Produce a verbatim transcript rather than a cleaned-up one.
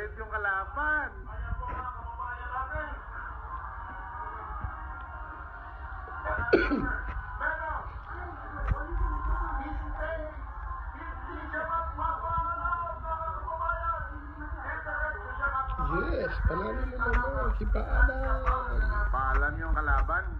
Nagalit yung kalaban. Yes, panalo mo naman si Paalam. Paalam yung kalaban.